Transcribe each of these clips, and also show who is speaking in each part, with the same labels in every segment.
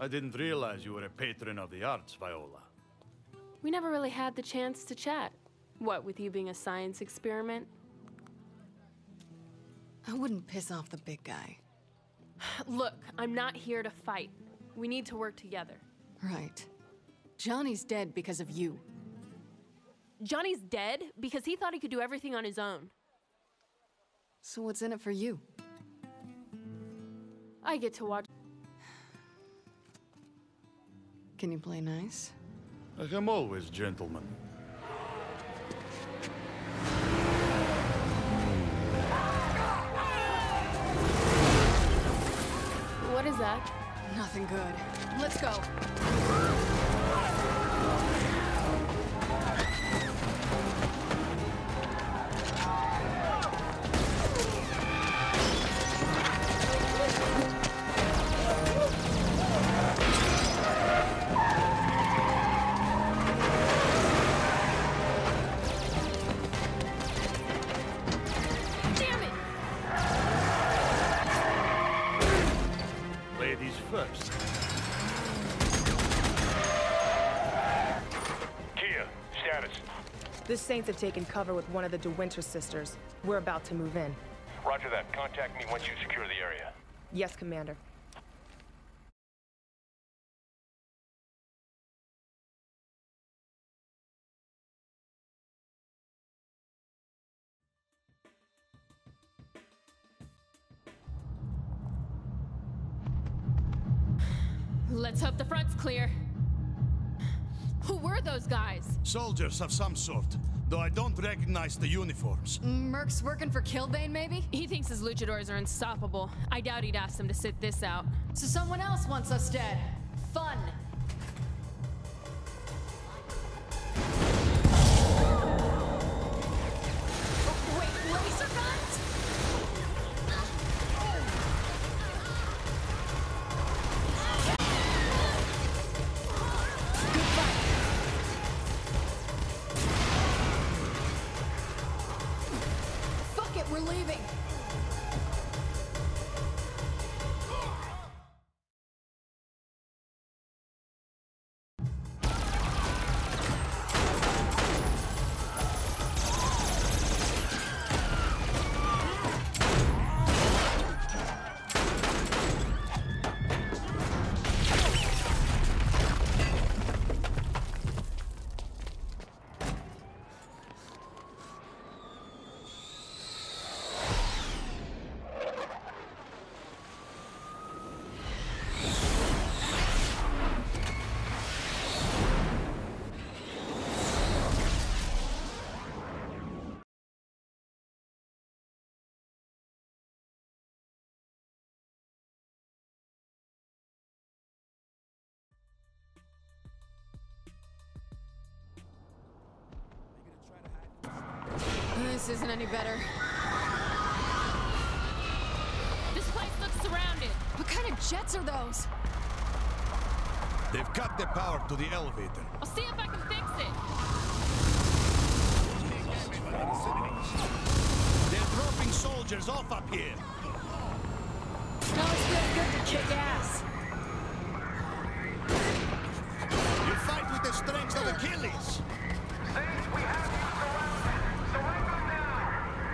Speaker 1: I didn't realize you were a patron of the arts, Viola.
Speaker 2: We never really had the chance to chat. What, with you being a science experiment?
Speaker 3: I wouldn't piss off the big guy.
Speaker 2: Look, I'm not here to fight. We need to work together.
Speaker 3: Right. Johnny's dead because of you.
Speaker 2: Johnny's dead because he thought he could do everything on his own.
Speaker 3: So what's in it for you?
Speaker 2: I get to watch.
Speaker 3: Can you play nice?
Speaker 1: I am always gentleman.
Speaker 2: What is that?
Speaker 3: Nothing good. Let's go.
Speaker 1: Ladies first.
Speaker 4: Kia, status.
Speaker 5: The Saints have taken cover with one of the De Winter sisters. We're about to move in.
Speaker 4: Roger that. Contact me once you secure the area.
Speaker 5: Yes, Commander.
Speaker 2: Let's hope the front's clear. Who were those guys?
Speaker 1: Soldiers of some sort, though I don't recognize the uniforms.
Speaker 3: Merc's working for Killbane, maybe?
Speaker 2: He thinks his luchadors are unstoppable. I doubt he'd ask them to sit this out.
Speaker 3: So someone else wants us dead. Fun. Oh, wait, laser guns? Good fight. Fuck it, we're leaving. This isn't any better.
Speaker 2: This place looks surrounded.
Speaker 3: What kind of jets are those?
Speaker 1: They've cut the power to the elevator.
Speaker 2: I'll see if I can fix it.
Speaker 1: They're dropping soldiers off up here.
Speaker 3: Always feels good to kick ass.
Speaker 1: You fight with the strength of Achilles.
Speaker 4: Saints, we have you surrounded. Surrender now!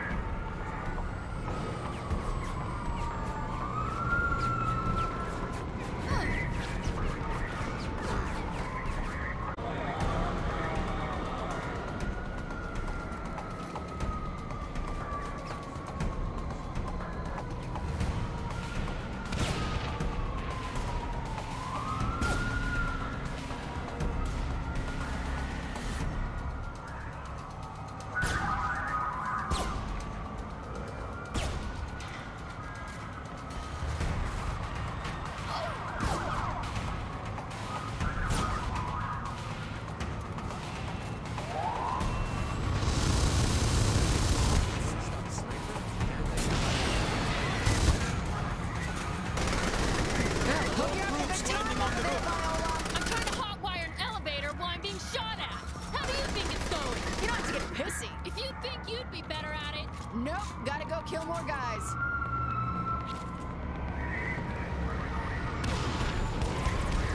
Speaker 3: Nope, gotta go kill more guys.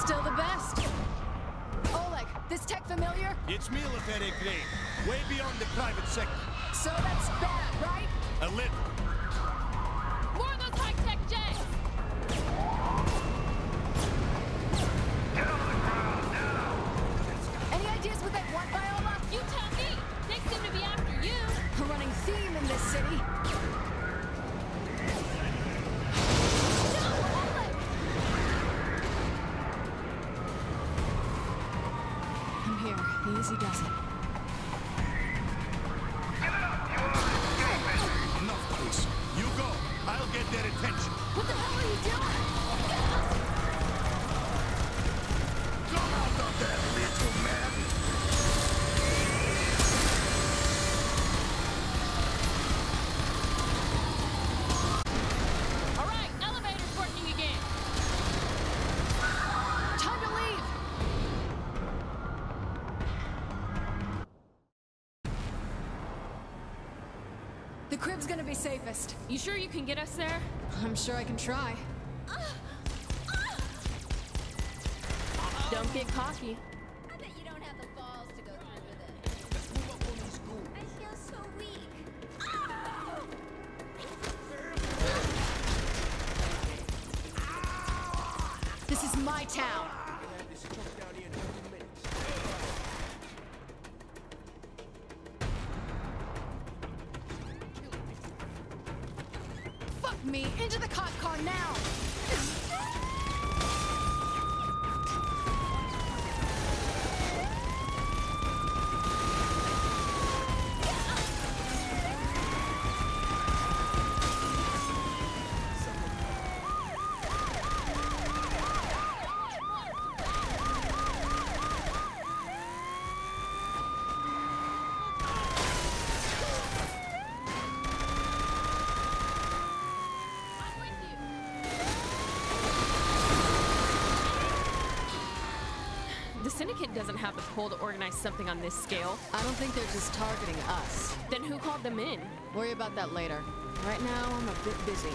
Speaker 3: Still the best. Oleg, this tech familiar?
Speaker 1: It's military grade, way beyond the private sector.
Speaker 3: So that's bad, right?
Speaker 1: A little.
Speaker 2: More of those high-tech jets!
Speaker 4: Get on the ground now!
Speaker 3: Any ideas what they want, Viola?
Speaker 2: You tell me! They seem to be after you!
Speaker 3: A running theme in this city.
Speaker 2: No, Oleg!
Speaker 3: I'm here. Easy does it.
Speaker 1: Enough, please. You go. I'll get their attention.
Speaker 3: What the hell are you doing?
Speaker 1: Come out of there, little man.
Speaker 2: All right, elevator's working again.
Speaker 3: Time to leave! The crib's gonna be safest.
Speaker 2: You sure you can get us there?
Speaker 3: I'm sure I can try.
Speaker 2: Don't get cocky.
Speaker 6: I bet you don't have the balls to go through with it. I feel so weak.
Speaker 3: This is my town. Fuck me! Into the cop car now!
Speaker 2: I'm with you. The Syndicate doesn't have the pull to organize something on this scale.
Speaker 3: I don't think they're just targeting us.
Speaker 2: Then who called them in?
Speaker 3: Worry about that later. Right now, I'm a bit busy.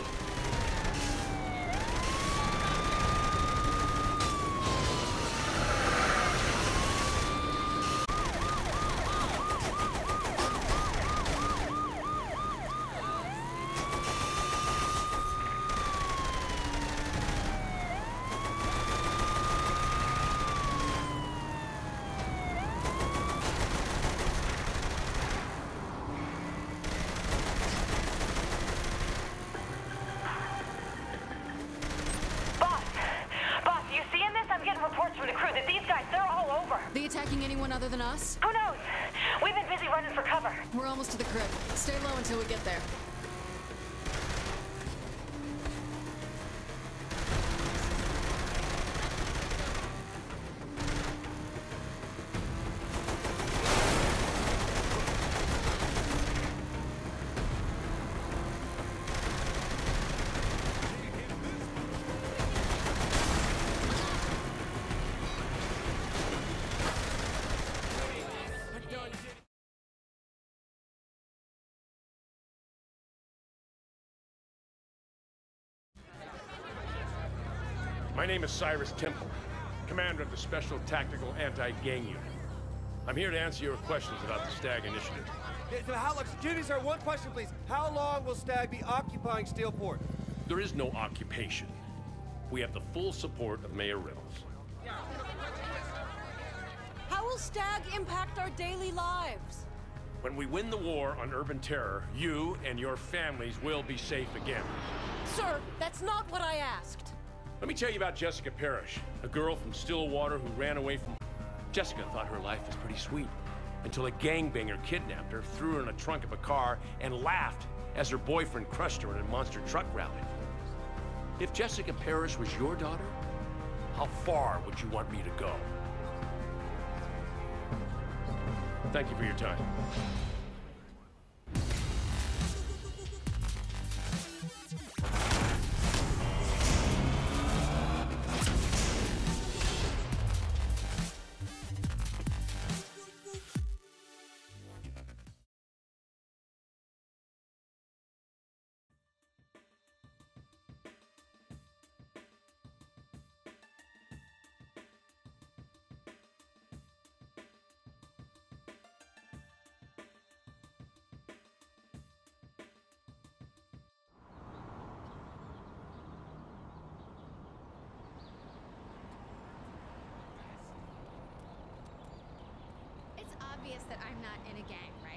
Speaker 7: Boss, you seeing this? I'm getting reports from the crew that these guys, they're all over.
Speaker 3: They attacking anyone other than us?
Speaker 7: Who knows? We've been busy running for cover.
Speaker 3: We're almost to the crib. Stay low until we get there.
Speaker 8: My name is Cyrus Temple, commander of the Special Tactical Anti-Gang Unit. I'm here to answer your questions about the Stag Initiative.
Speaker 9: Excuse me, sir, one question, please. How long will Stag be occupying Steelport?
Speaker 8: There is no occupation. We have the full support of Mayor Reynolds.
Speaker 10: How will Stag impact our daily lives?
Speaker 8: When we win the war on urban terror, you and your families will be safe again.
Speaker 10: Sir, that's not what I asked.
Speaker 8: Let me tell you about Jessica Parrish, a girl from Stillwater who ran away from... Jessica thought her life was pretty sweet, until a gangbanger kidnapped her, threw her in the trunk of a car, and laughed as her boyfriend crushed her in a monster truck rally. If Jessica Parrish was your daughter, how far would you want me to go? Thank you for your time.
Speaker 6: that I'm not in a gang, right?